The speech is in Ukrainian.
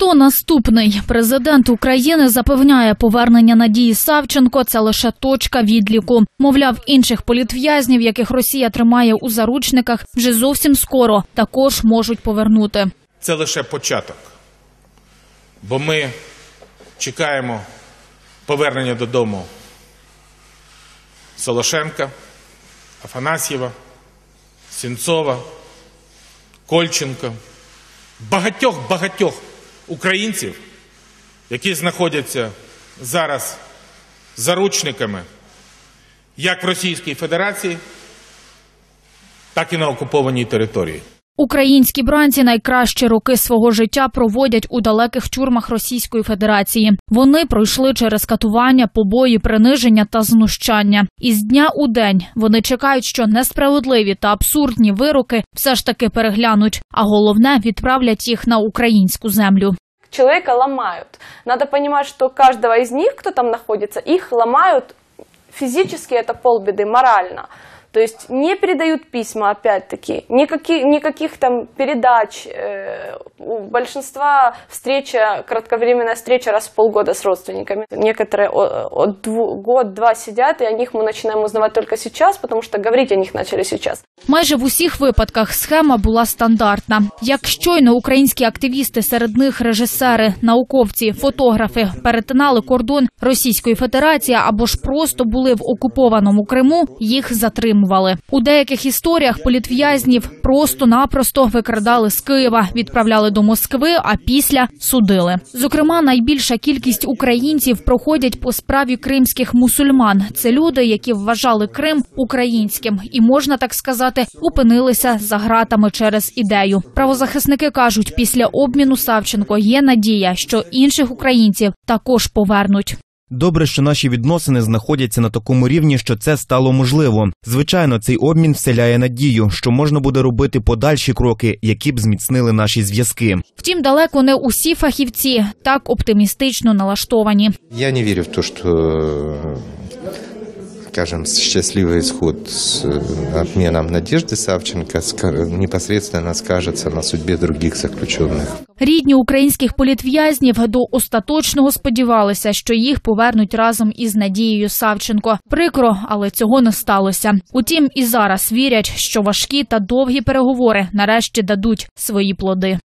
Хто наступний? Президент України запевняє, повернення Надії Савченко – це лише точка відліку. Мовляв, інших політв'язнів, яких Росія тримає у заручниках, вже зовсім скоро також можуть повернути. Це лише початок, бо ми чекаємо повернення додому Солошенка, Афанасьєва, Сенцова, Кольченка, багатьох українців, які знаходяться зараз заручниками як в Російській Федерації, так і на окупованій території. Українські бранці найкращі роки свого життя проводять у далеких тюрмах Російської Федерації. Вони пройшли через катування, побої, приниження та знущання. І з дня у день вони чекають, що несправедливі та абсурдні вироки все ж таки переглянуть, а головне – відправлять їх на українську землю. Человека ломают. Надо понимать, что каждого из них, кто там находится, их ломают физически, это полбеды, морально. То есть не передают письма, опять-таки, никаких там передач. У большинства кратковременная встреча раз в полгода с родственниками. Некоторые год-два сидят, и о них мы начинаем узнавать только сейчас, потому что говорить о них начали сейчас. Майже в усіх випадках схема була стандартна. Як щойно українські активісти, серед них режисери, науковці, фотографи, перетинали кордон Російської Федерації або ж просто були в окупованому Криму, їх затримували. У деяких історіях політв'язнів просто-напросто викрадали з Києва, відправляли до Москви, а після судили. Зокрема, найбільша кількість українців проходять по справі кримських мусульман. Це люди, які вважали Крим українським і, можна так сказати, опинилися за ґратами через ідею. Правозахисники кажуть, після обміну Савченко є надія, що інших українців також повернуть. Добре, що наші відносини знаходяться на такому рівні, що це стало можливо. Звичайно, цей обмін вселяє надію, що можна буде робити подальші кроки, які б зміцнили наші зв'язки. Втім, далеко не усі фахівці так оптимістично налаштовані. Я не вірю в те, що, скажем, счастливый исход с обменом Надежды Савченко непосредственно скажется на судьбе других заключенных. Рідні українських політв'язнів до остаточного сподівалися, що їх повернуть разом із Надією Савченко. Прикро, але цього не сталося. Утім, і зараз вірять, що важкі та довгі переговори нарешті дадуть свої плоди.